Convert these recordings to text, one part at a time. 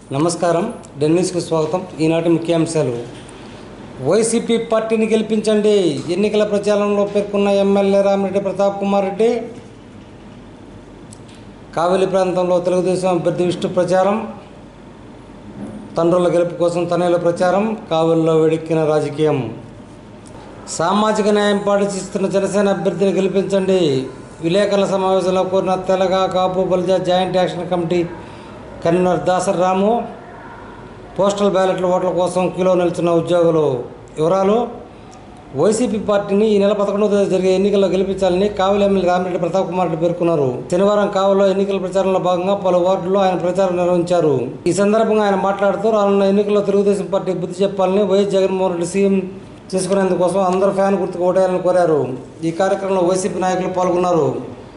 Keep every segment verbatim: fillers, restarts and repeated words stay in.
నమస్కారం, డెన్నిస్కు స్వాగతం. ఈనాటి ముఖ్యాంశాలు. వైసీపీ పార్టీని గెలిపించండి. ఎన్నికల ప్రచారంలో పేర్కొన్న ఎమ్మెల్యే రామిరెడ్డి ప్రతాప్ కుమార్ రెడ్డి. కావలి ప్రాంతంలో తెలుగుదేశం అభ్యర్థి విష్ణు ప్రచారం. తండ్రుల గెలుపు కోసం తనేల ప్రచారం. కావలిలో వేడెక్కిన రాజకీయం. సామాజిక న్యాయం పాటిస్తున్న జనసేన అభ్యర్థిని గెలిపించండి. విలేకరుల సమావేశంలో కోరిన Telaga Kapu Balija joint action committee convener Dasar Ramu. Postal బ్యాలెట్ల ఓట్ల కోసం క్యూలో నిలుచున్న ఉద్యోగులు. వివరాలు. వైసీపీ పార్టీని ఈ నెల పదకొండవ తేదీ జరిగే ఎన్నికల్లో గెలిపించాలని కావలి ఎమ్మెల్యే రామిరెడ్డి ప్రతాప్ కుమార్ రెడ్డి పేర్కొన్నారు. శనివారం కావలిలో ఎన్నికల ప్రచారంలో భాగంగా పలు వార్డుల్లో ఆయన ప్రచారం నిర్వహించారు. ఈ సందర్భంగా ఆయన మాట్లాడుతూ రానున్న ఎన్నికల్లో తెలుగుదేశం పార్టీ బుద్ధి చెప్పాలని, వైఎస్ జగన్మోహన్ రెడ్డి సీఎం చేసుకునేందుకోసం అందరూ ఫ్యాన్ గుర్తుకు ఓటేయాలని కోరారు. ఈ కార్యక్రమంలో వైసీపీ నాయకులు పాల్గొన్నారు.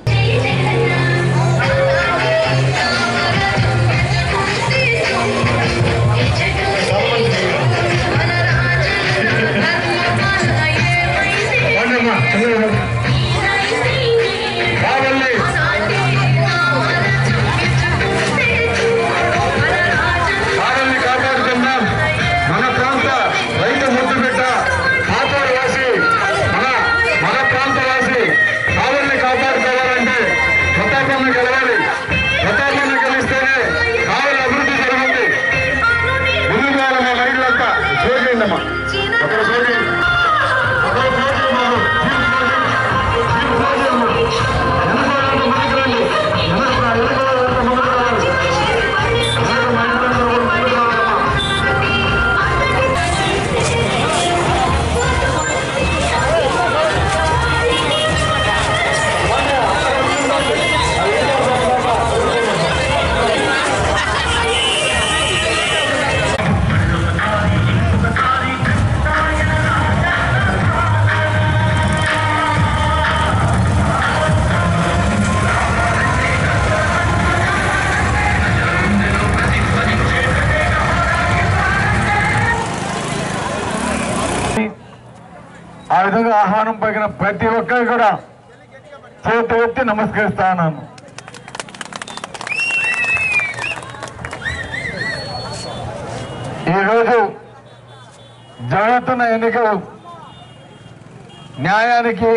ఆ విధంగా ఆహ్వానం పలికిన ప్రతి ఒక్కరు కూడా చేతి ఎత్తి నమస్కరిస్తాను. ఈరోజు జరుగుతున్న ఎన్నికలు న్యాయానికి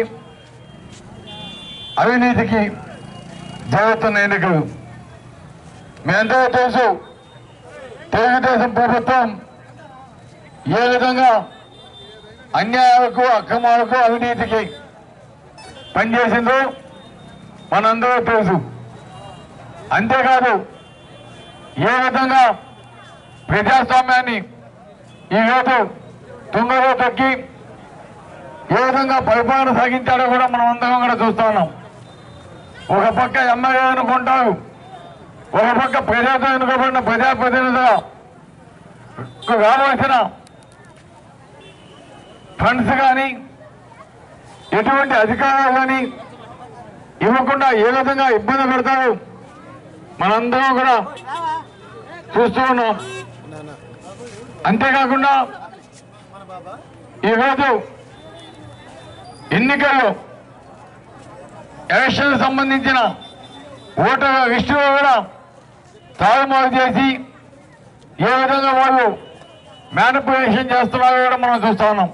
అవినీతికి జరుగుతున్న ఎన్నికలు. మీ అందరూ తెలుసు, తెలుగుదేశం ప్రభుత్వం ఏ విధంగా అన్యాయాలకు, అక్రమాలకు, అవినీతికి పనిచేసిందో మనందరూ తెలుసు. అంతేకాదు, ఏ విధంగా ప్రజాస్వామ్యాన్ని ఈరోజు తుంగలో తొక్కి ఏ విధంగా పరిపాలన సాగించాడో కూడా మనం అందరం కూడా చూస్తా ఉన్నాం. ఒక పక్క ఎమ్మెల్యే అనుకుంటారు, ఒక పక్క ప్రజలతో ఎన్నుకోబడిన ప్రజాప్రతినిధులుగా రావాల్సిన ఫండ్స్ కానీ ఎటువంటి అధికారాలు కానీ ఇవ్వకుండా ఏ విధంగా ఇబ్బంది పెడతారు మనందరం కూడా చూస్తూ ఉన్నాం. అంతేకాకుండా ఈరోజు ఎన్నికల్లో ఎలక్షన్ సంబంధించిన ఓటర్ లిస్టులో కూడా తారుమారు చేసి ఏ విధంగా వాళ్ళు మ్యానిపులేషన్ చేస్తున్నారో కూడా మనం చూస్తా ఉన్నాం.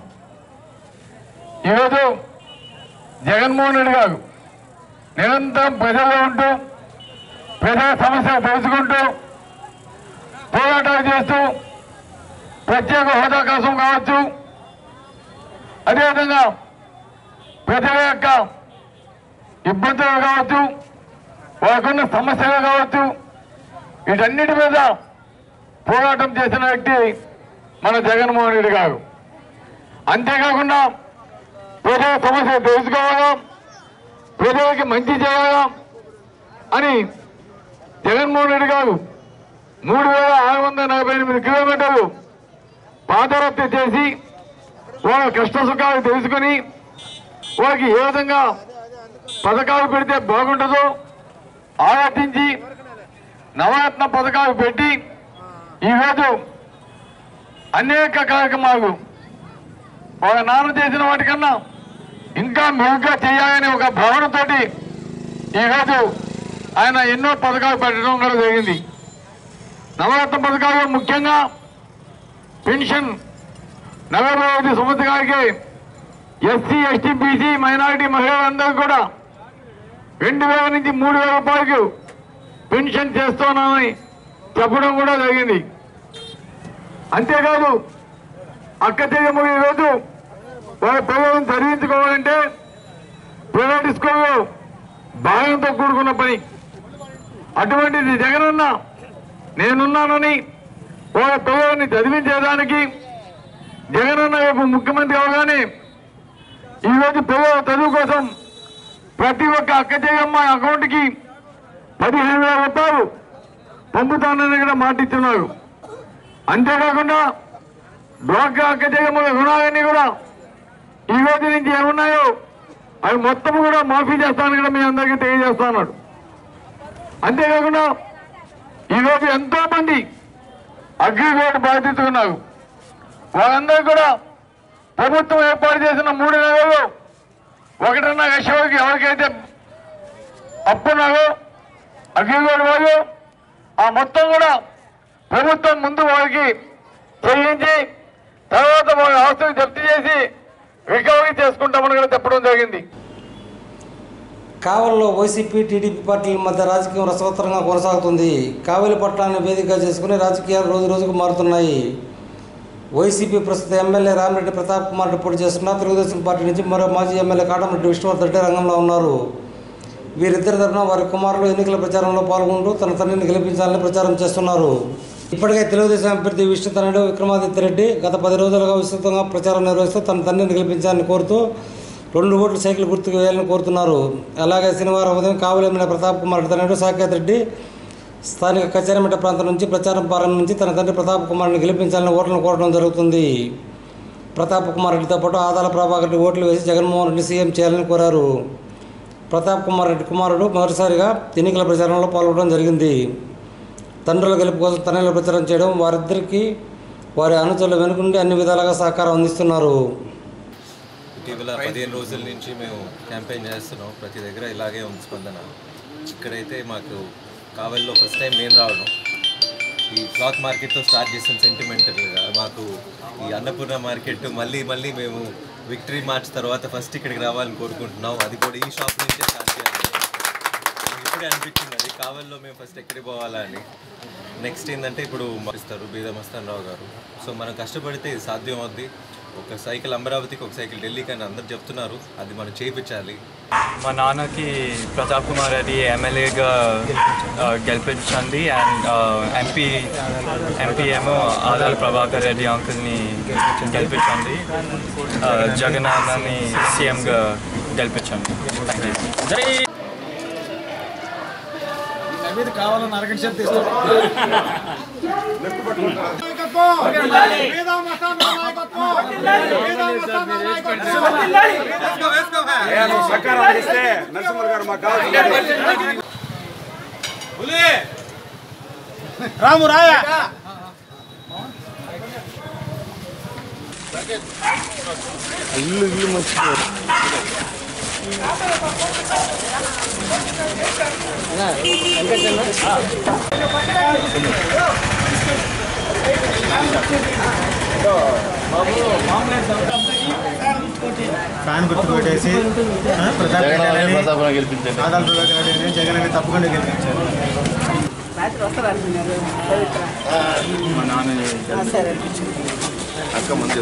ఈరోజు జగన్మోహన్ రెడ్డి గారు నిరంతరం ప్రజల్లో ఉంటూ ప్రజా సమస్యలు తెలుసుకుంటూ పోరాటాలు చేస్తూ ప్రత్యేక హోదా కోసం కావచ్చు, అదేవిధంగా ప్రజల యొక్క ఇబ్బందులు కావచ్చు, వాళ్ళకున్న సమస్యలు కావచ్చు, వీటన్నిటి మీద పోరాటం చేసిన వ్యక్తి మన జగన్మోహన్ రెడ్డి గారు. అంతేకాకుండా ప్రజల సమస్యలు తెలుసుకోవాలా, ప్రజలకి మంచి చేయాలా అని జగన్మోహన్ రెడ్డి గారు మూడు వేల ఆరు వందల నలభై ఎనిమిది కిలోమీటర్లు పాదయాత్ర చేసి వాళ్ళ కష్ట సుఖాలు తెలుసుకుని వాళ్ళకి ఏ విధంగా పథకాలు పెడితే బాగుంటుందో ఆలోచించి నవరత్న పథకాలు పెట్టి ఈరోజు అనేక కార్యక్రమాలు వాళ్ళ నాన్న చేసిన వాటికన్నా ఇంకా మెరుగ్గా చేయాలనే ఒక భావనతోటి ఈరోజు ఆయన ఎన్నో పథకాలు పెట్టడం కూడా జరిగింది. నవరత్న పథకాల్లో ముఖ్యంగా పెన్షన్ నలభై ఐదు సంవత్సరాలకి ఎస్సీ ఎస్టీ బీసీ మైనారిటీ మహిళలందరూ కూడా రెండు వేల నుంచి మూడు వేల రూపాయలకు పెన్షన్ చేస్తున్నామని చెప్పడం కూడా జరిగింది. అంతేకాదు అక్క చెల్లెమ్మ ఈరోజు వాళ్ళ పిల్లలను చదివించుకోవాలంటే ప్రైవేట్ స్కూల్లో భాగంతో కూడుకున్న పని. అటువంటిది జగనన్న నేనున్నానని వాళ్ళ పిల్లల్ని చదివించేదానికి జగనన్న రేపు ముఖ్యమంత్రి అవగానే ఈరోజు పిల్లల చదువు కోసం ప్రతి ఒక్క అక్క చెల్లెమ్మ అకౌంట్కి పదిహేను వేల రూపాయలు పంపుతానని కూడా మాటిస్తున్నారు. అంతేకాకుండా డ్వాక్రా అక్క చెల్లెమ్మల రుణాలన్నీ కూడా ఈ రోజు నుంచి ఏమున్నాయో అవి మొత్తం కూడా మాఫీ చేస్తానని కూడా మీ అందరికీ తెలియజేస్తున్నాడు. అంతేకాకుండా ఈరోజు ఎంతో మంది అగ్రిగోల్డ్ బాధితులు ఉన్నారు. వాళ్ళందరూ కూడా ప్రభుత్వం ఏర్పాటు చేసిన మూడు నెలల్లో ఒకటిన్నర లక్షలకి ఎవరికైతే అప్పున్నారో అగ్రిగోల్డ్ వాళ్ళు ఆ మొత్తం కూడా ప్రభుత్వం ముందు వాళ్ళకి చెల్లించి తర్వాత వాళ్ళ ఆస్తులు జప్తు చేసి రికవరీ చేసుకుంటామని కూడా చెప్పడం జరిగింది. కావలిలో వైసీపీ టీడీపీ పార్టీల మధ్య రాజకీయం రసవత్తరంగా కొనసాగుతుంది. కావలి పట్టణాన్ని వేదికగా చేసుకుని రాజకీయాలు రోజు రోజుకు మారుతున్నాయి. వైసీపీ ప్రస్తుత ఎమ్మెల్యే రామిరెడ్డి ప్రతాప్ కుమార్ రెడ్డి పోటీ చేస్తున్న తెలుగుదేశం పార్టీ నుంచి మరో మాజీ ఎమ్మెల్యే కాటంరెడ్డి విష్ణువర్ధన్ రెడ్డి రంగంలో ఉన్నారు. వీరిద్దరి తరఫున వారి కుమారులు ఎన్నికల ప్రచారంలో పాల్గొంటూ తన తండ్రిని గెలిపించాలని ప్రచారం చేస్తున్నారు. ఇప్పటికే తెలుగుదేశం అభ్యర్థి విష్ణు తనయుడు విక్రమాదిత్య రెడ్డి గత పది రోజులుగా విస్తృతంగా ప్రచారం నిర్వహిస్తూ తన తండ్రిని గెలిపించాలని కోరుతూ రెండు ఓట్లు సైకిల్ గుర్తుకు వేయాలని కోరుతున్నారు. అలాగే శనివారం ఉదయం కావలి ఎమ్మెల్యే ప్రతాప్ కుమార్ రెడ్డి తనయుడు సాకేత్ రెడ్డి స్థానిక కచేరిమెట ప్రాంతం నుంచి ప్రచారం ప్రారంభించి తన తండ్రి ప్రతాప్ కుమార్ని గెలిపించాలని ఓట్లను కోరడం జరుగుతుంది. ప్రతాప్ కుమార్ రెడ్డితో పాటు ఆదాల ప్రభాకర్ రెడ్డి ఓట్లు వేసి జగన్మోహన్ రెడ్డి సీఎం చేయాలని కోరారు. ప్రతాప్ కుమార్ రెడ్డి కుమారుడు మొదటిసారిగా ఎన్నికల ప్రచారంలో పాల్గొనడం జరిగింది. తండ్రుల గెలుపు కోసం తనయులు ప్రచారం చేయడం వారిద్దరికీ వారి అనుచరులు వెనుకుండి అన్ని విధాలుగా సహకారం అందిస్తున్నారు. ఇటీవల పదిహేను రోజుల నుంచి మేము క్యాంపెయిన్ చేస్తున్నాం. ప్రతి దగ్గర ఇలాగే ఉంది స్పందన. ఇక్కడైతే మాకు కావలిలో ఫస్ట్ టైం నేను రావడం, ఈ క్లాత్ మార్కెట్తో స్టార్ట్ చేసిన సెంటిమెంటల్గా మాకు ఈ అన్నపూర్ణ మార్కెట్ మళ్ళీ మళ్ళీ మేము విక్టరీ మార్చ్ తర్వాత ఫస్ట్ ఇక్కడికి రావాలని కోరుకుంటున్నాం. అది కూడా ఈ షాప్ నుంచే స్టార్ట్ చేయాలి. ఇప్పుడే అనిపించింది అది కావలిలో మేము ఫస్ట్ ఎక్కడికి పోవాలా అని. నెక్స్ట్ ఏంటంటే ఇప్పుడు ఇస్తారు బీదా మస్తాన్ రావు గారు. సో మనం కష్టపడితే ఇది సాధ్యం అవుద్ది. ఒక సైకిల్ అమరావతికి, ఒక సైకిల్ ఢిల్లీకి అని అందరు చెప్తున్నారు. అది మనం చేయించాలి. మా నాన్నకి ప్రతాప్ కుమార్ రెడ్డి ఎమ్మెల్యేగా గెలిపించండి అండ్ ఎంపీ ఎంపీ ఏమో ఆదాల ప్రభాకర్ రెడ్డి అంకుల్ని గెలిపించండి. జగన్ అన్నని సీఎంగా గెలిపించండి. Thank you. మీద కావాలని అరగంట సేపు తీస్తాం. సహకారం అందిస్తే నరసింహ గారు మాకు రాము రాయ ఇల్లు ఇల్లు మర్చిపోయారు. ఫ్యాన్ గుర్తు పెట్టేసి ప్రతాప్ గెలిపించారు. ఆదాల ప్రభాకర్ రెడ్డి జగన్ అని తప్పకుండా గెలిపించారు. మా నాన్న అక్క ముందు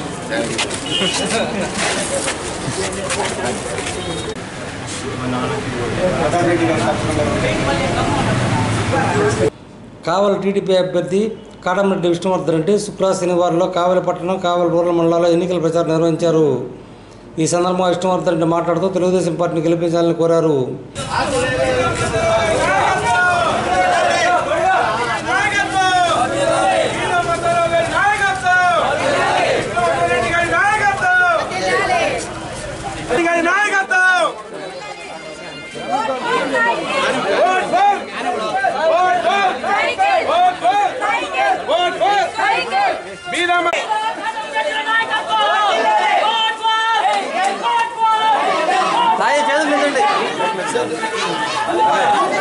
కావలి టీడీపీ అభ్యర్థి కాటంరెడ్డి విష్ణువర్ధన్ రెడ్డి శుక్రవారం శనివారంలో కావలి పట్టణం కావలి రూరల్ మండలాల్లో ఎన్నికల ప్రచారం నిర్వహించారు. ఈ సందర్భంగా విష్ణువర్ధన్ రెడ్డి మాట్లాడుతూ తెలుగుదేశం పార్టీని గెలిపించాలని కోరారు. సాయి చేతులు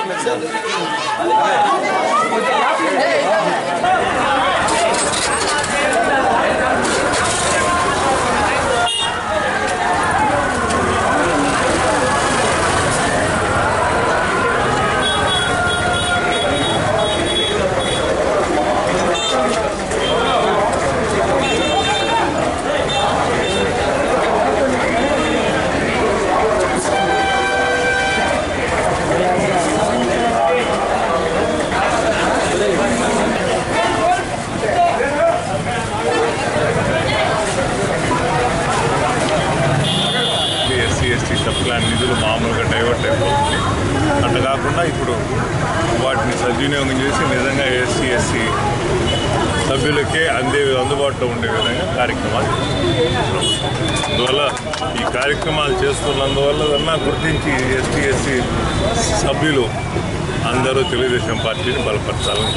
నిధులు మామూలుగా డైవర్ట్ అయిపోతుంది. అట్లా కాకుండా ఇప్పుడు వాటిని సద్వినియోగం చేసి నిజంగా ఎస్సీ ఎస్సీ సభ్యులకే అందే అందుబాటులో ఉండే విధంగా కార్యక్రమాలు అందువల్ల ఈ కార్యక్రమాలు చేస్తున్నందువల్ల గుర్తించి ఎస్టీ ఎస్సీ సభ్యులు అందరూ తెలుగుదేశం పార్టీని బలపరచాలని.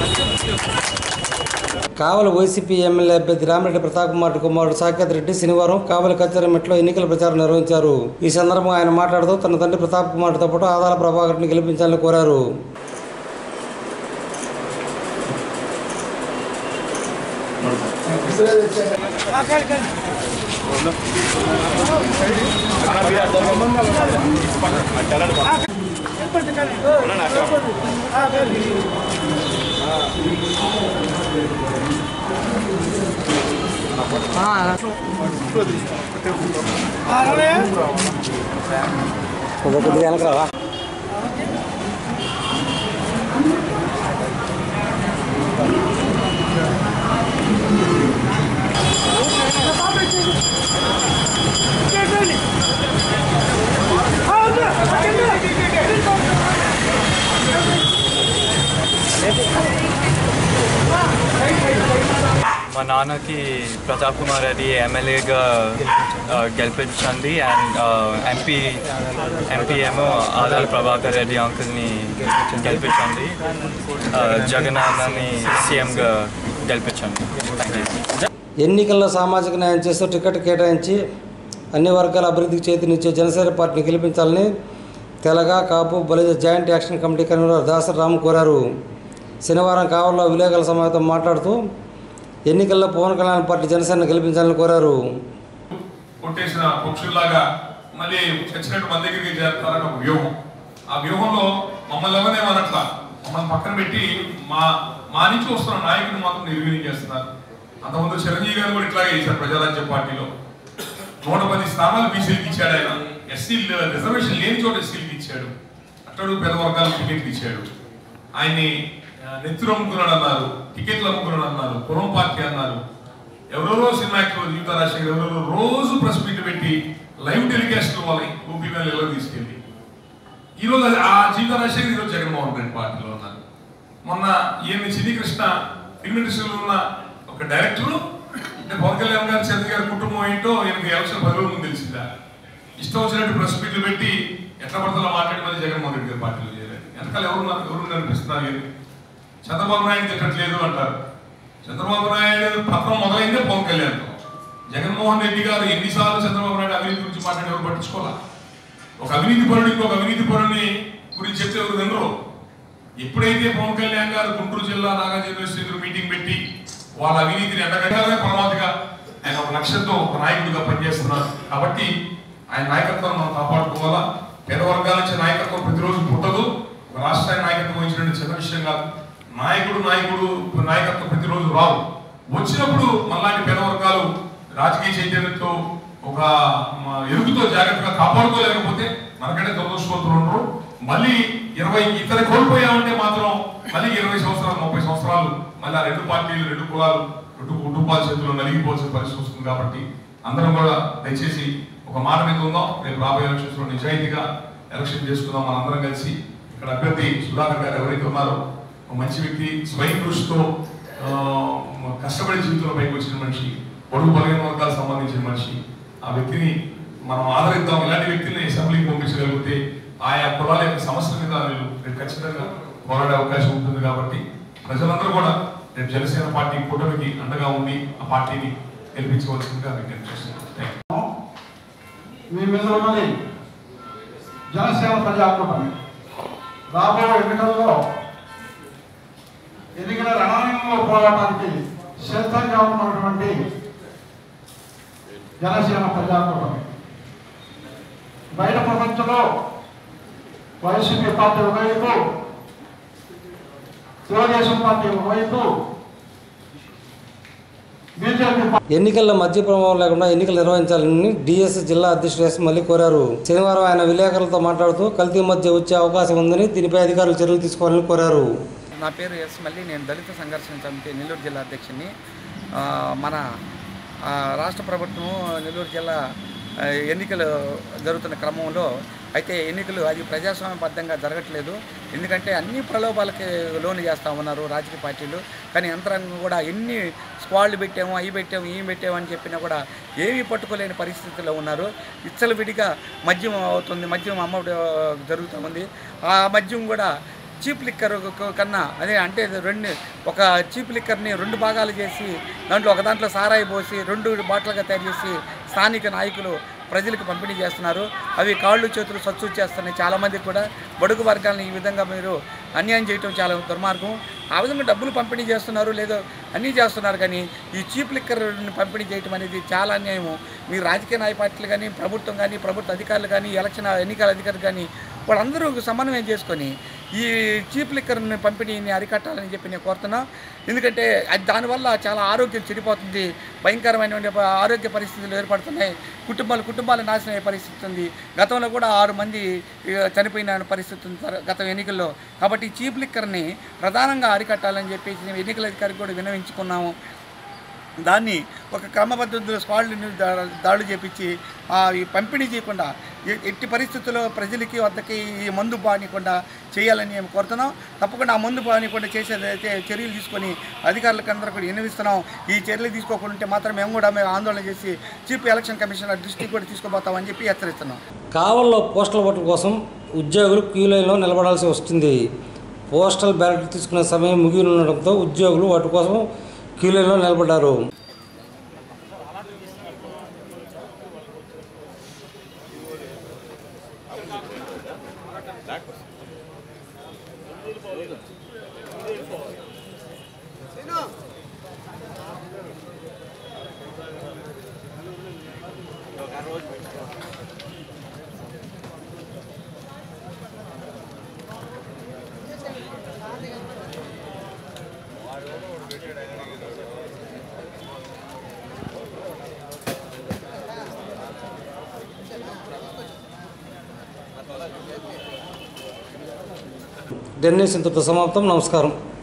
కావలి వైసీపీ ఎమ్మెల్యే అభ్యర్థి రామిరెడ్డి ప్రతాప్ కుమార్ కుమారుడు సాకేత్ రెడ్డి శనివారం కావలి కచ్చేరిమెట్లో ఎన్నికల ప్రచారం నిర్వహించారు. ఈ సందర్భంగా ఆయన మాట్లాడుతూ తన తండ్రి ప్రతాప్ కుమార్తో పాటు ఆదాల ప్రభాకర్ని గెలిపించాలని కోరారు. కొద్దిగా వెనక రావా? మా నాన్నకి ప్రతాప్ కుమార్ రెడ్డి ఎమ్మెల్యేగా గెలిపించండి అండ్ ఎంపీ ఎంపీ ఏమో ఆదాల ప్రభాకర్ రెడ్డి అంకుల్ని గెలిపించండి, జగన్ అన్నని సీఎంగా గెలిపించండి. ఎన్నికల్లో సామాజిక న్యాయం చేస్తూ టికెట్ కేటాయించి అన్ని వర్గాల అభివృద్ధికి చేతినిచ్చే జనసేన పార్టీని గెలిపించాలని Telaga Kapu Balija joint action committee convener Dasari Ramu కోరారు. శనివారం కావలిలో విలేకరుల సమావేశంతో మాట్లాడుతూ ఎన్నికల్లో పవన్ కళ్యాణ్ పార్టీ జనసేన గెలిపించాలని కోరారు. కొట్టేసిన పక్షుల్లాగా మళ్ళీ చచ్చినట్టు మన దగ్గరికి చేస్తారని ఒక వ్యూహం. ఆ వ్యూహంలో మమ్మల్ని ఎవరేమనట్లా మమ్మల్ని పక్కన పెట్టి మా మా నుంచి వస్తున్న నాయకుని మాత్రం నిర్వీర్యం చేస్తున్నారు. అంతకుముందు చిరంజీవి గారు కూడా ఇట్లాగే చేశారు. ప్రజారాజ్యం పార్టీలో నూట పది స్థానాలు బీసీలకు ఇచ్చాడు ఆయన. ఎస్సీ రిజర్వేషన్ లేని చోట ఎస్సీలకు ఇచ్చాడు. అట్టడు పేద వర్గాలకు టికెట్లు ఇచ్చాడు. ఆయన్ని నెత్తురు అమ్ముకున్నాడు అన్నారు, టికెట్లు అమ్ముకున్నాడు అన్నారు, పురం పార్టీ అన్నారు. ఎవరెవరో సినిమా యాక్టర్ జీవిత రాజశేఖర్ ఎవరెవరో రోజు ప్రెస్ మీట్ పెట్టి లైవ్ టెలికాస్ట్ వాళ్ళని ఊపీ మీద ఎవరు తీసుకెళ్ళి ఈరోజు ఆ జీవిత రాజశేఖర్ ఈరోజు జగన్మోహన్ రెడ్డి పార్టీలో ఉన్నారు. మొన్న ఈయన సినీ కృష్ణ ఫిల్మ్ ఇండస్ట్రీలో ఉన్న ఒక డైరెక్టర్ అంటే పవన్ కళ్యాణ్ గారు చంద్ర గారి కుటుంబం ఏంటో ఈయనకి ఎలక్షన్ పది రోజుల ముందు తెలిసిందా. ఇష్టం వచ్చినట్టు ప్రెస్ మీట్లు పెట్టి ఎట్లా పడుతుందో మాట్లాడి మళ్ళీ జగన్మోహన్ రెడ్డి గారి పార్టీలో చేయాలి. వెనకాల ఎవరున్నారు ఎవరు అనిపిస్తున్నారు. చంద్రబాబు నాయుడు తిట్టట్లేదు అంటారు. చంద్రబాబు నాయుడు పత్రం మొదలైందే పవన్ కళ్యాణ్తో. జగన్మోహన్ రెడ్డి గారు ఎన్నిసార్లు చంద్రబాబు నాయుడు అవినీతి గురించి మాట్లాడి ఎవరు పట్టించుకోవాలా. ఒక అవినీతి పరుడు ఇంకొక అవినీతి పరుడిని గురించి చెప్తే ఎవరు వినరు. ఎప్పుడైతే పవన్ కళ్యాణ్ గారు గుంటూరు జిల్లా నాగార్జున యూనివర్సిటీ మీటింగ్ పెట్టి వాళ్ళ అవినీతిని ఎండగట్టాలనే పరమావధిగా ఆయన ఒక లక్ష్యంతో ఒక నాయకుడిగా పనిచేస్తున్నారు. కాబట్టి ఆయన నాయకత్వం మనం కాపాడుకోవాలా. పేద వర్గాల నుంచి నాయకత్వం ప్రతిరోజు పుట్టదు. రాష్ట్రానికి నాయకత్వం వహించినట్టు చిన్న విషయం కాదు. నాయకుడు నాయకుడు నాయకత్వం ప్రతిరోజు రావు. వచ్చినప్పుడు మళ్ళాంటి పేద వర్గాలు రాజకీయ చైతన్యంతో ఒక ఎరుగుతో జాగ్రత్తగా కాపాడుకోలేకపోతే మనకంటే దురదృష్టవంతులు ఉండరు. మళ్ళీ ఇరవై ఇతర కోల్పోయామంటే మాత్రం మళ్ళీ ఇరవై సంవత్సరాలు ముప్పై సంవత్సరాలు మళ్ళీ రెండు పార్టీలు రెండు కులాలు రెండు కుటుంబాల చేతుల్లో నలిగిపోవాల్సిన పరిస్థితి వస్తుంది. కాబట్టి అందరం కూడా దయచేసి ఒక మాట మీద ఉందాం. రేపు రాబోయే ఎలక్షన్స్ లో నిజాయితీగా ఎలక్షన్ చేసుకుందాం. మనందరం కలిసి ఇక్కడ అభ్యర్థి సుధాకర్ గారు ఎవరైతే ఉన్నారో మంచి వ్యక్తి, స్వయం కృషితో కష్టపడి జీవితంలో పైకి వచ్చిన మనిషి, పొడుగు బలహీన వర్గాలకు సంబంధించిన మనిషి. ఆ వ్యక్తిని మనం ఆదరిద్దాం. ఇలాంటి వ్యక్తిని అసెంబ్లీకి పంపించగలిగితే ఆయా కులాల యొక్క సమస్యల మీద రేపు ఖచ్చితంగా పోరాడే అవకాశం ఉంటుంది. కాబట్టి ప్రజలందరూ కూడా రేపు జనసేన పార్టీ కూటమికి అండగా ఉండి ఆ పార్టీని గెలిపించవలసిందిగా విజ్ఞప్తి చేస్తున్నాను. మీ మీద ఉన్నది జనసేన ప్రజా కూటమి రాబోయే ఎన్నికల్లో ఎదిగిన రణరంగంలో పోరాటానికి సిద్ధంగా ఉన్నటువంటి జనసేన ప్రజాకూటమి బయట ప్రపంచంలో వైసీపీ పార్టీ ఒకవైపు, తెలుగుదేశం పార్టీ ఒకవైపు, బీజేపీ ఎన్నికల్లో మధ్య ప్రభావం లేకుండా ఎన్నికలు నిర్వహించాలని డిఎస్ జిల్లా అధ్యక్షుడు ఎస్ మల్లి కోరారు. శనివారం ఆయన విలేకరులతో మాట్లాడుతూ కల్తీ మధ్య వచ్చే అవకాశం ఉందని దీనిపై అధికారులు చర్యలు తీసుకోవాలని కోరారు. నా పేరు ఎస్ మల్లి, నేను దళిత సంఘర్షణ సమితి నెల్లూరు జిల్లా అధ్యక్షుడిని. మన రాష్ట్ర ప్రభుత్వం నెల్లూరు జిల్లా ఎన్నికలు జరుగుతున్న క్రమంలో అయితే ఎన్నికలు అది ప్రజాస్వామ్యబద్ధంగా జరగట్లేదు. ఎందుకంటే అన్ని ప్రలోభాలకి లోను చేస్తూ ఉన్నారు రాజకీయ పార్టీలు. కానీ యంత్రాంగం కూడా ఎన్ని స్క్వాడ్లు పెట్టాము, అవి పెట్టాము, ఇవి పెట్టాము అని చెప్పినా కూడా ఏమీ పట్టుకోలేని పరిస్థితుల్లో ఉన్నారు. విచ్చలవిడిగా మద్యం అవుతుంది, మద్యం అమ్మ జరుగుతూ ఉంది. ఆ మద్యం కూడా చీప్ లిక్కర్ కన్నా అదే అంటే రెండు ఒక చీప్ లిక్కర్ని రెండు భాగాలు చేసి దాంట్లో ఒక దాంట్లో సారాయి పోసి రెండు బాటిల్గా తయారు చేసి స్థానిక నాయకులు ప్రజలకు పంపిణీ చేస్తున్నారు. అవి కాళ్ళు చేతులు సచ్చు చేస్తున్నాయి. చాలామందికి కూడా బడుగు వర్గాలను ఈ విధంగా మీరు అన్యాయం చేయటం చాలా దుర్మార్గం. ఆ విధంగా డబ్బులు పంపిణీ చేస్తున్నారు, లేదో అన్నీ చేస్తున్నారు. కానీ ఈ చీప్ లిక్కర్ని పంపిణీ చేయటం అనేది చాలా అన్యాయము. మీ రాజకీయ నాయ పార్టీలు కానీ, ప్రభుత్వం కానీ, ప్రభుత్వ అధికారులు కానీ, ఎలక్షన్ ఎన్నికల అధికారులు కానీ వాళ్ళందరూ సమన్వయం చేసుకొని ఈ చీప్ లిక్కర్ని పంపిణీని అరికట్టాలని చెప్పి నేను కోరుతున్నా. ఎందుకంటే అది దానివల్ల చాలా ఆరోగ్యం చెడిపోతుంది, భయంకరమైన ఆరోగ్య పరిస్థితులు ఏర్పడుతున్నాయి, కుటుంబాలు కుటుంబాలు నాశనం అయ్యే పరిస్థితి ఉంది. గతంలో కూడా ఆరు మంది చనిపోయిన పరిస్థితి ఉంది గత ఎన్నికల్లో. కాబట్టి చీప్ లిక్కర్ని ప్రధానంగా అరికట్టాలని చెప్పేసి ఎన్నికల అధికారికి కూడా విన్నవించుకున్నాము. దాన్ని ఒక క్రమపద్ధతిలో స్క్వాడ్ని దాడులు చేపించి ఈ పంపిణీ చేయకుండా ఎట్టి పరిస్థితుల్లో ప్రజలకి వద్దకి ఈ మందు బానికుండా చేయాలని మేము కోరుతున్నాం. తప్పకుండా ఆ మందు బానికుండా చేసేదైతే చర్యలు తీసుకొని అధికారులకు అందరూ కూడా విన్నవిస్తున్నాం. ఈ చర్యలు తీసుకోకుండా ఉంటే మాత్రం మేము కూడా మేము ఆందోళన చేసి చీఫ్ ఎలక్షన్ కమిషనర్ దృష్టికి కూడా తీసుకుపోతామని చెప్పి హెచ్చరిస్తున్నాం. కావల్లో పోస్టల్ ఓట్ల కోసం ఉద్యోగులు క్యూ లైన్లో నిలబడాల్సి వస్తుంది. పోస్టల్ బ్యాలెట్ తీసుకునే సమయం ముగియనుండటంతో ఉద్యోగులు వాటి కోసం క్యూ లైన్లో నిలబడ్డారు. డెన్నిస్ ఇంతతో సమాప్తం. నమస్కారం.